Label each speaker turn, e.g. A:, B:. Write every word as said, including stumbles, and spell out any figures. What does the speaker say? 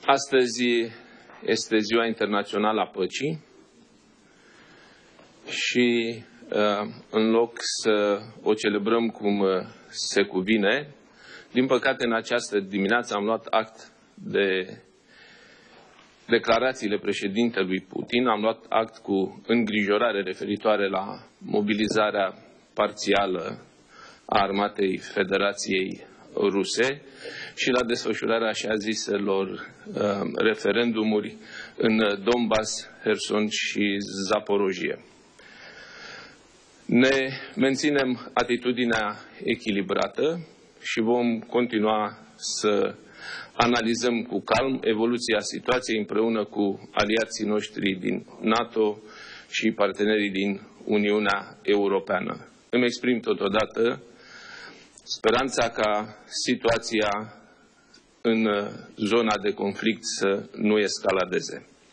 A: Astăzi este Ziua Internațională a Păcii și în loc să o celebrăm cum se cuvine, din păcate în această dimineață am luat act de declarațiile președintelui Putin, am luat act cu îngrijorare referitoare la mobilizarea parțială a armatei Federației Ruse și la desfășurarea așa ziselor uh, referendumuri în Donbass, Herson și Zaporojie. Ne menținem atitudinea echilibrată și vom continua să analizăm cu calm evoluția situației împreună cu aliații noștri din NATO și partenerii din Uniunea Europeană. Îmi exprim totodată speranța ca situația în zona de conflict să nu escaladeze.